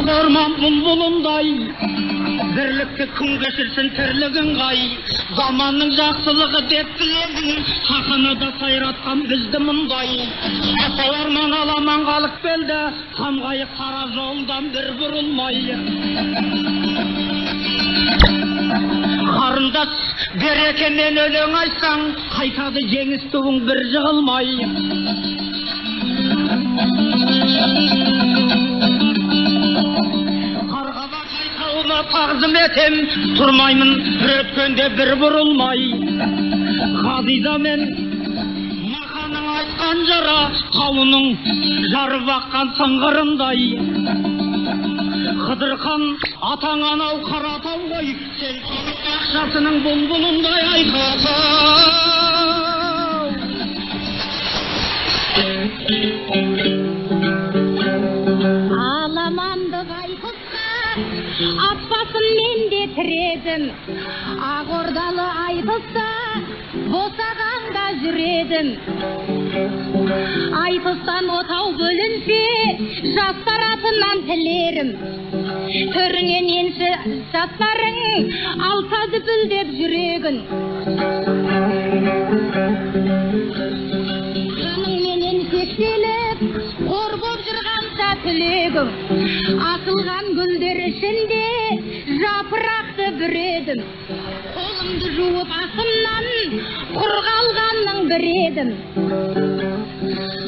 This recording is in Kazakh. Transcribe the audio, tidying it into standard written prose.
Orman bulbulunday birlikte kun geçirsin terligin gay. Zamanın жақсылығы деп білегін хақını да сайратқан бізді мұндай. Асалармен аламан қалық белді самғайы қара жолдан бір бұрылмай. Қарындас берекемен өлең айтсаң қайтады жеңіс туың бір жығылмай. Taqzim etem turmaymin bir ötkönde bir burulmay. Хадиза мен Мақаның айтқан жара қауының жарып аққан сыңғырындай. Қыдырхан атаң анау қаратау ғой, сен ақшасының бұлбұлындай айқатау. Аламандық айқысқа атпасын мен де тіредім. Ағордалы айтыста босағанда жүредім. Айтыстан отау бөлінсе жастар атынан тілерім. Түріңен енші жастарың алса дүпілдеп жүрегін. Қаныңменен сектеліп қор боп жүрғанша тілегім. Атылған гүлдер ішінде жапырақты бүредім. Қолымды жуып астымнан құр қалғанның бір едім.